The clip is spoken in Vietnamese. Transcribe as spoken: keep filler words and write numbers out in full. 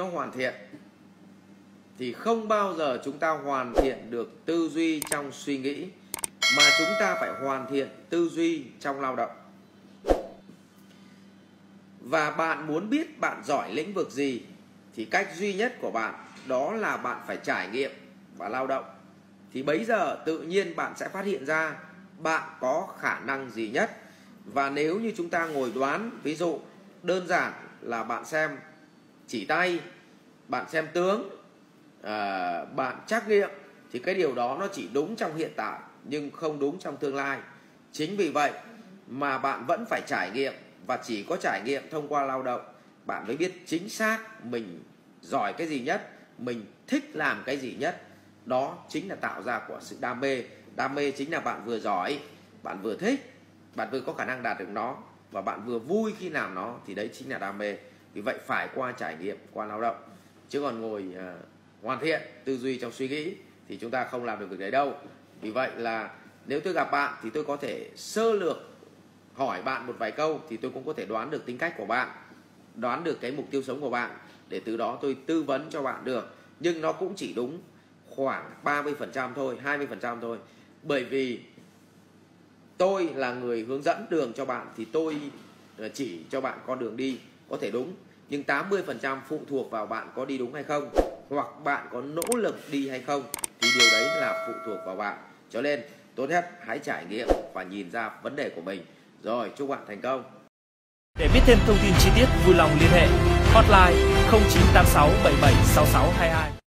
nó hoàn thiện thì không bao giờ chúng ta hoàn thiện được tư duy trong suy nghĩ, mà chúng ta phải hoàn thiện tư duy trong lao động. Và bạn muốn biết bạn giỏi lĩnh vực gì thì cách duy nhất của bạn đó là bạn phải trải nghiệm và lao động. Thì bấy giờ tự nhiên bạn sẽ phát hiện ra bạn có khả năng gì nhất. Và nếu như chúng ta ngồi đoán, ví dụ đơn giản là bạn xem chỉ tay, bạn xem tướng, à, bạn trắc nghiệm, thì cái điều đó nó chỉ đúng trong hiện tại nhưng không đúng trong tương lai. Chính vì vậy mà bạn vẫn phải trải nghiệm, và chỉ có trải nghiệm thông qua lao động bạn mới biết chính xác mình giỏi cái gì nhất, mình thích làm cái gì nhất. Đó chính là tạo ra của sự đam mê. Đam mê chính là bạn vừa giỏi, bạn vừa thích, bạn vừa có khả năng đạt được nó, và bạn vừa vui khi làm nó, thì đấy chính là đam mê. Vì vậy phải qua trải nghiệm, qua lao động. Chứ còn ngồi uh, hoàn thiện tư duy trong suy nghĩ thì chúng ta không làm được việc đấy đâu. Vì vậy là nếu tôi gặp bạn thì tôi có thể sơ lược hỏi bạn một vài câu, thì tôi cũng có thể đoán được tính cách của bạn, đoán được cái mục tiêu sống của bạn, để từ đó tôi tư vấn cho bạn được. Nhưng nó cũng chỉ đúng khoảng ba mươi phần trăm thôi, hai mươi phần trăm thôi. Bởi vì tôi là người hướng dẫn đường cho bạn thì tôi chỉ cho bạn con đường đi, có thể đúng, nhưng tám mươi phần trăm phụ thuộc vào bạn có đi đúng hay không, hoặc bạn có nỗ lực đi hay không, thì điều đấy là phụ thuộc vào bạn. Cho nên tốt nhất hãy trải nghiệm và nhìn ra vấn đề của mình. Rồi, chúc bạn thành công. Để biết thêm thông tin chi tiết vui lòng liên hệ hotline không chín tám sáu bảy bảy sáu sáu hai hai.